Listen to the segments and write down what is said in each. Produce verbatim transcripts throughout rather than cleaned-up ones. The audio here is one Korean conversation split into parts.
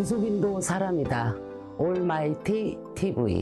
이수빈도 사람이다. 올마이티 티비.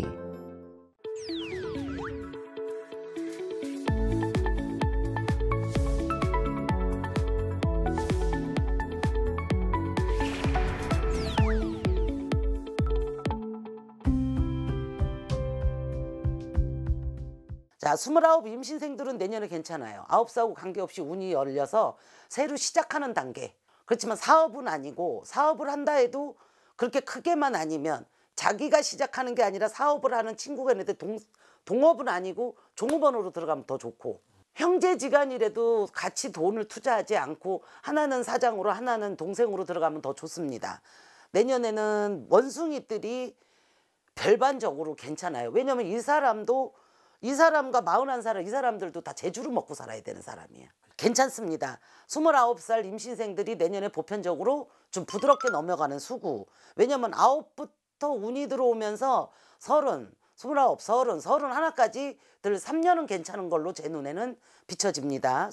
자, 스물아홉 임신생들은 내년에 괜찮아요. 아홉 살하고 관계없이 운이 열려서 새로 시작하는 단계. 그렇지만 사업은 아니고, 사업을 한다 해도 그렇게 크게만 아니면, 자기가 시작하는 게 아니라 사업을 하는 친구가 있는데 동, 동업은 아니고 종업원으로 들어가면 더 좋고, 형제지간이라도 같이 돈을 투자하지 않고 하나는 사장으로 하나는 동생으로 들어가면 더 좋습니다. 내년에는 원숭이들이 별반적으로 괜찮아요. 왜냐면 이 사람도 이 사람과 마흔한 살, 이 사람들도 다 제주를 먹고 살아야 되는 사람이에요. 괜찮습니다. 스물아홉 살 임신생들이 내년에 보편적으로 좀 부드럽게 넘어가는 수구. 왜냐면 아홉부터 운이 들어오면서 서른, 스물아홉, 서른, 서른 하나까지 들 삼 년은 괜찮은 걸로 제 눈에는 비춰집니다.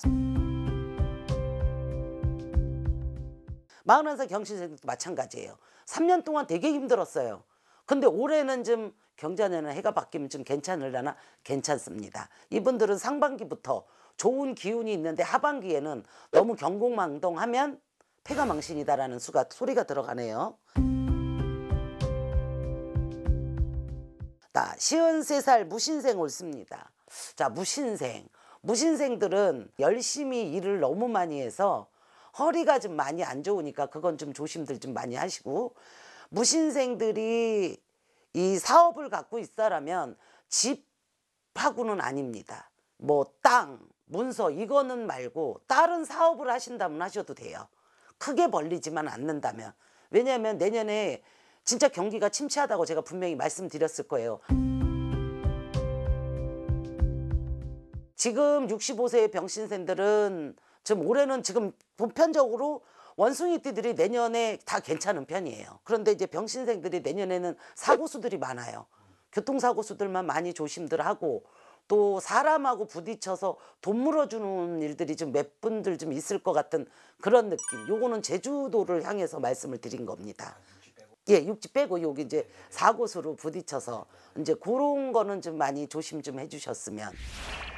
마흔한 살 경신생들도 마찬가지예요. 삼 년 동안 되게 힘들었어요. 근데 올해는 좀 경자년은 해가 바뀌면 좀 괜찮으려나? 괜찮습니다. 이분들은 상반기부터 좋은 기운이 있는데 하반기에는 너무 경공망동하면 폐가망신이다라는 수가 소리가 들어가네요. 자, 쉰세 살 무신생 옳습니다. 자, 무신생. 무신생들은 열심히 일을 너무 많이 해서 허리가 좀 많이 안 좋으니까 그건 좀 조심들 좀 많이 하시고, 무신생들이 이 사업을 갖고 있다라면 집하고는 아닙니다. 뭐 땅, 문서 이거는 말고 다른 사업을 하신다면 하셔도 돼요. 크게 벌리지만 않는다면. 왜냐하면 내년에 진짜 경기가 침체하다고 제가 분명히 말씀드렸을 거예요. 지금 육십오 세의 병신생들은 지금 올해는 지금 보편적으로 원숭이띠들이 내년에 다 괜찮은 편이에요. 그런데 이제 병신생들이 내년에는 사고수들이 많아요. 교통사고수들만 많이 조심들 하고, 또 사람하고 부딪혀서 돈 물어주는 일들이 좀 몇 분들 좀 있을 것 같은 그런 느낌. 요거는 제주도를 향해서 말씀을 드린 겁니다. 예, 육지 빼고 여기 이제 사고수로 부딪혀서 이제 그런 거는 좀 많이 조심 좀 해주셨으면.